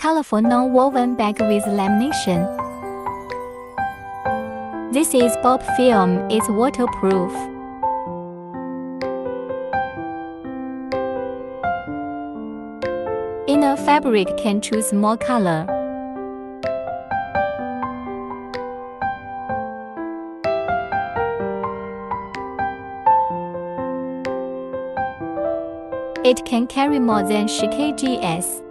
colorful non-woven bag with lamination. This is BOPP film. It's waterproof. Inner fabric can choose more color. It can carry more than 10 kgs.